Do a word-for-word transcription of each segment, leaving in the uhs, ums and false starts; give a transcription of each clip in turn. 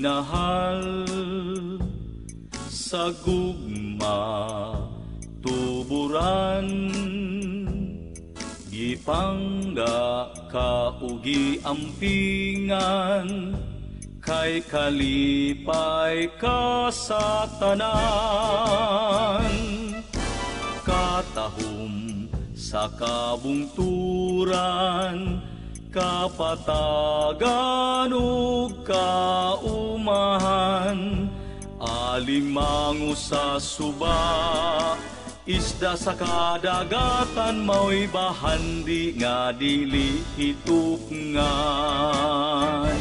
minahal sa gugma tuburan, gipangga kaugi ampingan, kay kalipay ka sa tanan. Katahom sa kabungturan, kapatagan ug kaumahan, alimango sa suba, isda sa kadagatan, mao'y bahandi nga dili hitupngan.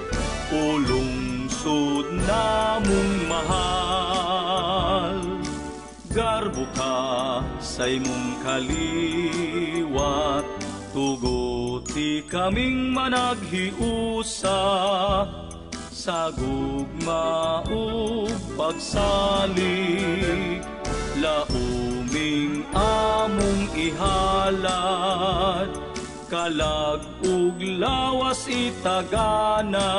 Ulungsod namong mahal, garbo ka sa imong kaliwat, tuguti kaming managhiusa, sa gugma ug pagsalig, lauming among ihalad, kalag ug lawas itagana,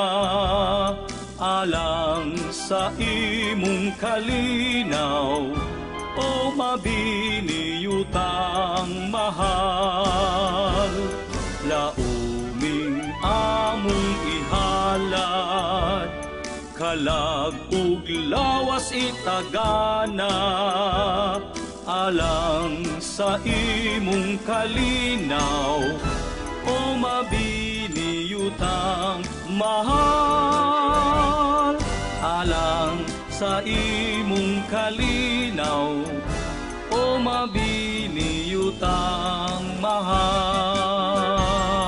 alang sa imong kalinaw, o mabiniyutang mahal. Lauming among ihalad, kalag ug lawas itagana, alang sa imong kalinaw, o mabiniyutang mahal. Alang sa imong kalinaw, o mabiniyutang mahal.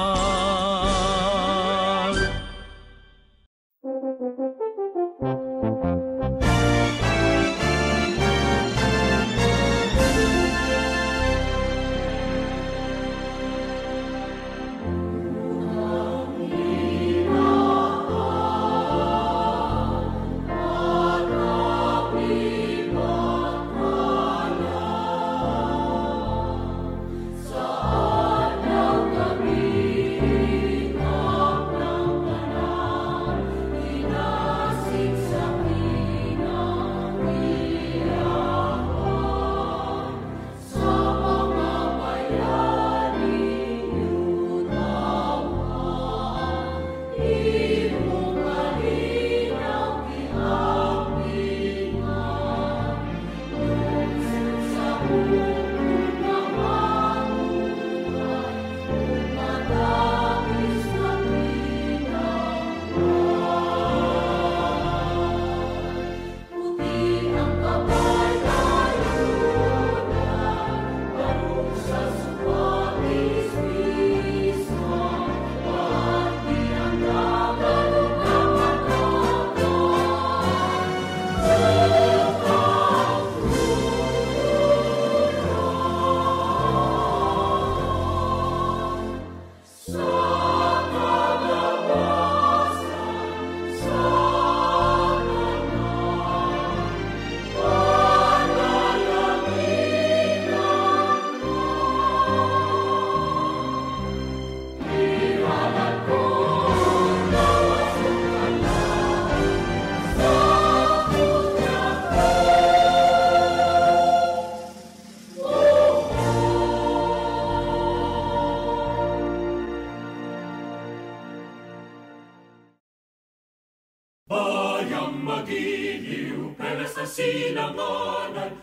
Bayang magiliw, pelas na sinanganan,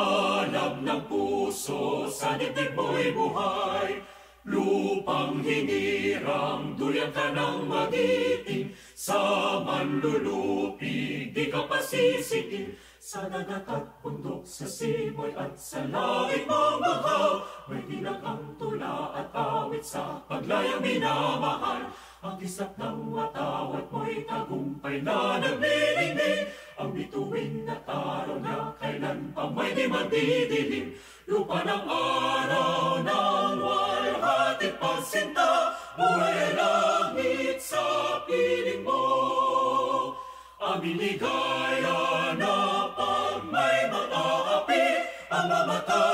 alam ng puso, sa dibdib mo'y buhay. Lupang hinirang, duyan ka ng magiting, sa manlulupig, di ka pasisikin. Sa dagat at bundok, sa simoy at sa langit mong bahaw, may dinagang tula at awit sa paglayang minamahal. Ang kisap ng watawat mo'y tagumpay na naglilingling, ang bituin at araw na kailan pa may di magdidilim. Lupa ng araw ng walhating pagsinta, buhay langit sa piling mo. Aming ligaya na pag may mga api, ang mamatay